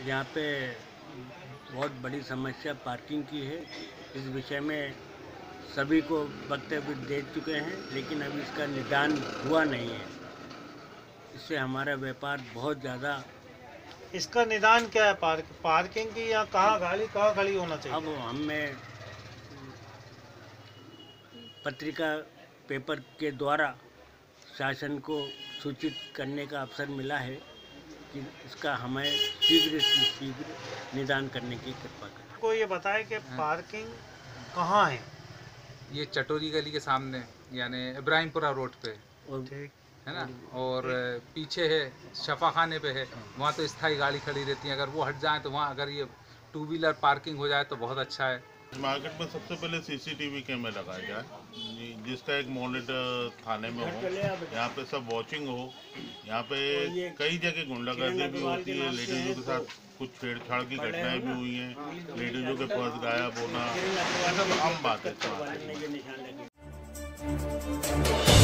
यहाँ पे बहुत बड़ी समस्या पार्किंग की है। इस विषय में सभी को वक्तव्य दे चुके हैं, लेकिन अभी इसका निदान हुआ नहीं है। इससे हमारा व्यापार बहुत ज़्यादा। इसका निदान क्या है? पार्किंग की, या कहाँ खड़ी होना चाहिए? अब हमें पत्रिका पेपर के द्वारा शासन को सूचित करने का अवसर मिला है कि इसका हमें शीघ्र से शीघ्र निदान करने की कृपा करें। को ये बताए कि पार्किंग कहाँ है? ये चटोरी गली के सामने, यानी इब्राहिमपुरा रोड पे ठीक है ना। और पीछे है शफाखाने पे है, वहाँ तो स्थायी गाड़ी खड़ी रहती है। अगर वो हट जाए तो वहाँ अगर ये 2 व्हीलर पार्किंग हो जाए तो बहुत अच्छा है। मार्केट में सबसे पहले सीसीटीवी कैमरा लगाया जाए, जिसका एक मॉनिटर थाने में हो, यहाँ पे सब वॉचिंग हो। यहाँ पे कई जगह गुंडागर्दी भी होती है, लेडीजों के साथ कुछ छेड़छाड़ की घटनाएं भी हुई हैं, लेडीजों के पर्स गायब होना, सब आम बात है।